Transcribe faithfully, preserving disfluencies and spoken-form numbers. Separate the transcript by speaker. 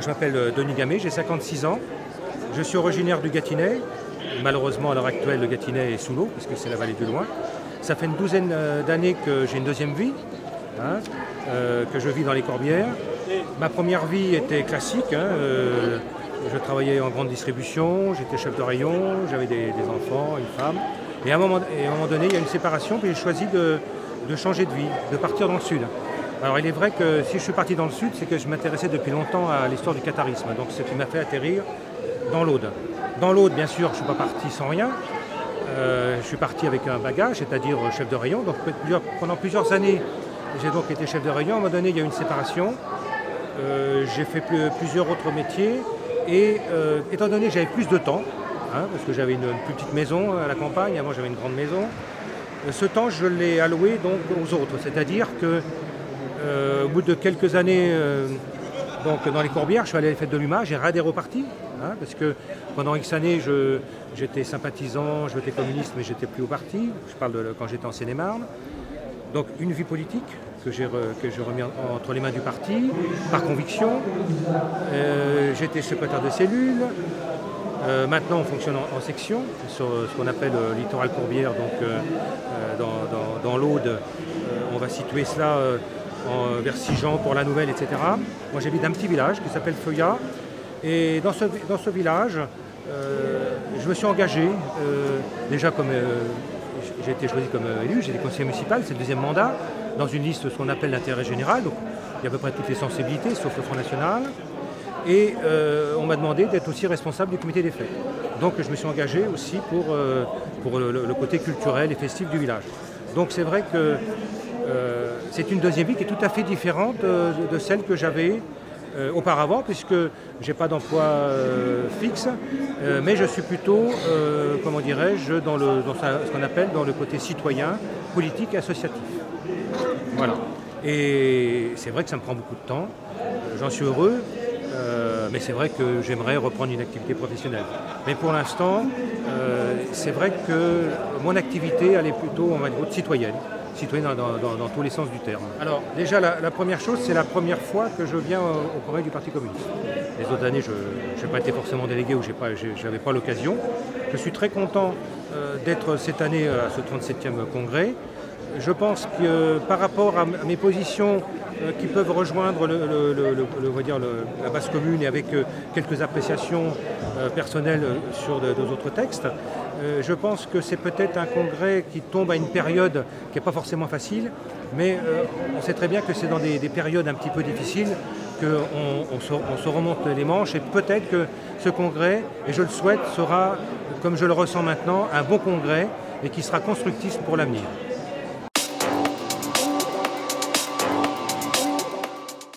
Speaker 1: je m'appelle Denis Gamay, j'ai cinquante-six ans. Je suis originaire du Gâtinais. Malheureusement, à l'heure actuelle, le Gâtinais est sous l'eau, puisque c'est la vallée du Loing. Ça fait une douzaine d'années que j'ai une deuxième vie, hein, euh, que je vis dans les Corbières. Ma première vie était classique. Hein, euh, je travaillais en grande distribution, j'étais chef de rayon, j'avais des, des enfants, une femme. Et à un moment, et à un moment donné, il y a une séparation, puis j'ai choisi de, de changer de vie, de partir dans le sud. Alors il est vrai que si je suis parti dans le sud, c'est que je m'intéressais depuis longtemps à l'histoire du catharisme, donc ce qui m'a fait atterrir dans l'Aude. Dans l'Aude, bien sûr, je ne suis pas parti sans rien. Euh, je suis parti avec un bagage, c'est-à-dire chef de rayon. Donc pendant plusieurs années, j'ai donc été chef de rayon. À un moment donné, il y a eu une séparation. Euh, j'ai fait plus, plusieurs autres métiers. Et euh, étant donné que j'avais plus de temps, hein, parce que j'avais une, une plus petite maison à la campagne, avant j'avais une grande maison, euh, ce temps, je l'ai alloué donc aux autres. C'est-à-dire que Euh, au bout de quelques années euh, donc, dans les Corbières, je suis allé à la fête de l'U M A, j'ai radé reparti, hein, parce que pendant X années, j'étais sympathisant, je votais communiste, mais j'étais plus au parti. Je parle de quand j'étais en Seine-et-Marne. Donc une vie politique que j'ai remis entre les mains du parti, par conviction. Euh, j'étais secrétaire de cellule. Euh, maintenant, on fonctionne en, en section, sur ce qu'on appelle euh, littoral Corbière, donc euh, dans, dans, dans l'Aude. Euh, on va situer cela euh, en, vers Sigean pour la Nouvelle, et cetera. Moi, j'habite dans un petit village qui s'appelle Feuillat. Et dans ce, dans ce village, euh, je me suis engagé, euh, déjà comme euh, j'ai été choisi comme élu, j'ai été conseiller municipal, c'est le deuxième mandat, dans une liste ce qu'on appelle l'intérêt général. Donc, il y a à peu près toutes les sensibilités, sauf le Front National. Et euh, on m'a demandé d'être aussi responsable du comité des fêtes. Donc je me suis engagé aussi pour, euh, pour le, le côté culturel et festif du village. Donc c'est vrai que euh, c'est une deuxième vie qui est tout à fait différente de, de celle que j'avais euh, auparavant, puisque je n'ai pas d'emploi euh, fixe, euh, mais je suis plutôt, euh, comment dirais-je, dans, le, dans ce qu'on appelle dans le côté citoyen, politique et associatif. Voilà. Et c'est vrai que ça me prend beaucoup de temps, j'en suis heureux. Euh, mais c'est vrai que j'aimerais reprendre une activité professionnelle. Mais pour l'instant, euh, c'est vrai que mon activité, elle est plutôt, on va dire, citoyenne, citoyenne dans, dans, dans tous les sens du terme. Alors déjà, la, la première chose, c'est la première fois que je viens au, au congrès du Parti communiste. Les autres années, je n'ai pas été forcément délégué ou je n'avais pas l'occasion. Je suis très content euh, d'être cette année à ce trente-septième congrès. Je pense que euh, par rapport à mes positions euh, qui peuvent rejoindre le, le, le, le, le, on va dire le, la base commune et avec euh, quelques appréciations euh, personnelles sur d'autres textes, euh, je pense que c'est peut-être un congrès qui tombe à une période qui n'est pas forcément facile, mais euh, on sait très bien que c'est dans des, des périodes un petit peu difficiles qu'on on se, on se remonte les manches et peut-être que ce congrès, et je le souhaite, sera, comme je le ressens maintenant, un bon congrès et qui sera constructif pour l'avenir.